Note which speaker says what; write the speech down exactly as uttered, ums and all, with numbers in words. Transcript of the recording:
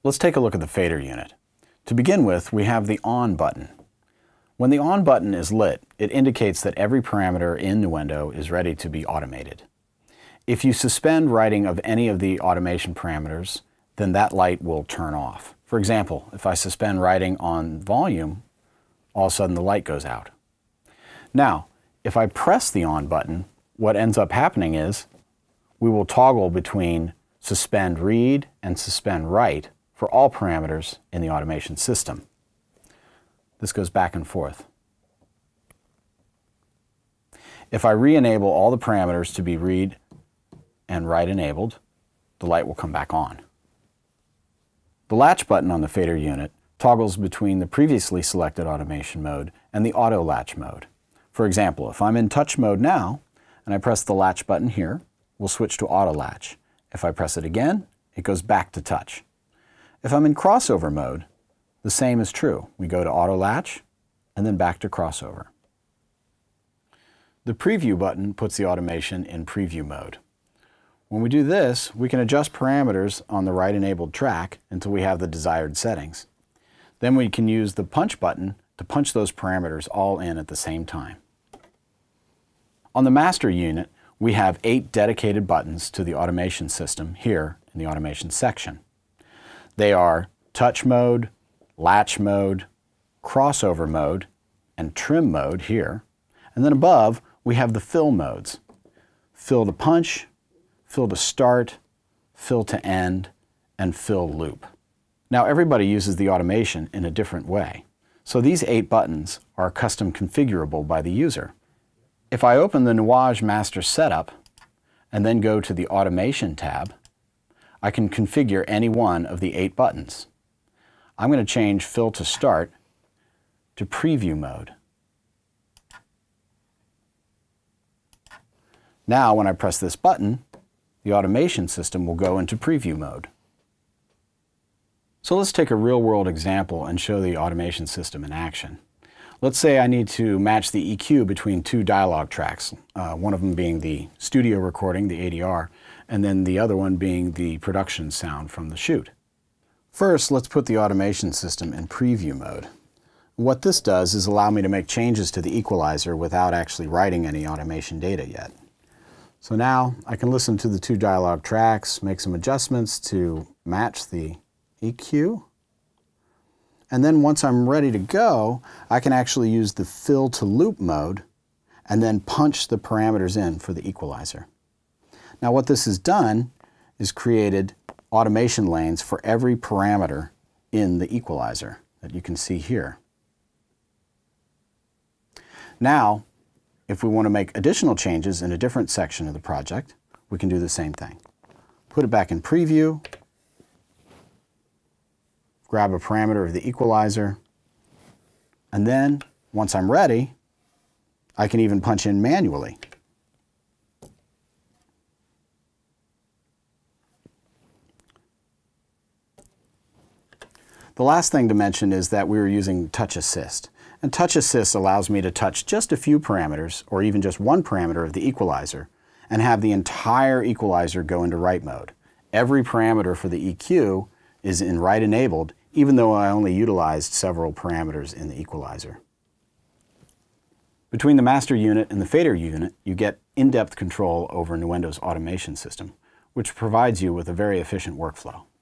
Speaker 1: Let's take a look at the fader unit. To begin with, we have the on button. When the on button is lit, it indicates that every parameter in NUENDO is ready to be automated. If you suspend writing of any of the automation parameters, then that light will turn off. For example, if I suspend writing on volume, all of a sudden the light goes out. Now, if I press the on button, what ends up happening is we will toggle between suspend read and suspend write for all parameters in the automation system. This goes back and forth. If I re-enable all the parameters to be read and write enabled, the light will come back on. The latch button on the fader unit toggles between the previously selected automation mode and the auto latch mode. For example, if I'm in touch mode now and I press the latch button here, we'll switch to auto latch. If I press it again, it goes back to touch. If I'm in crossover mode, the same is true. We go to auto latch and then back to crossover. The preview button puts the automation in preview mode. When we do this, we can adjust parameters on the write enabled track until we have the desired settings. Then we can use the punch button to punch those parameters all in at the same time. On the master unit, we have eight dedicated buttons to the automation system here in the automation section. They are touch mode, latch mode, crossover mode, and trim mode here. And then above, we have the fill modes. Fill to punch, fill to start, fill to end, and fill loop. Now everybody uses the automation in a different way. So these eight buttons are custom configurable by the user. If I open the NUAGE Master Setup and then go to the Automation tab, I can configure any one of the eight buttons. I'm going to change Fill to Start to Preview mode. Now when I press this button, the automation system will go into preview mode. So let's take a real-world example and show the automation system in action. Let's say I need to match the E Q between two dialogue tracks, uh, one of them being the studio recording, the A D R, and then the other one being the production sound from the shoot. First, let's put the automation system in preview mode. What this does is allow me to make changes to the equalizer without actually writing any automation data yet. So now I can listen to the two dialogue tracks, make some adjustments to match the E Q. And then once I'm ready to go, I can actually use the fill to loop mode and then punch the parameters in for the equalizer. Now what this has done is created automation lanes for every parameter in the equalizer that you can see here. Now, if we want to make additional changes in a different section of the project, we can do the same thing. Put it back in preview, grab a parameter of the equalizer, and then, once I'm ready, I can even punch in manually. The last thing to mention is that we were using Touch Assist. And Touch Assist allows me to touch just a few parameters, or even just one parameter of the equalizer, and have the entire equalizer go into write mode. Every parameter for the E Q is in write enabled, even though I only utilized several parameters in the equalizer. Between the master unit and the fader unit, you get in-depth control over NUENDO's automation system, which provides you with a very efficient workflow.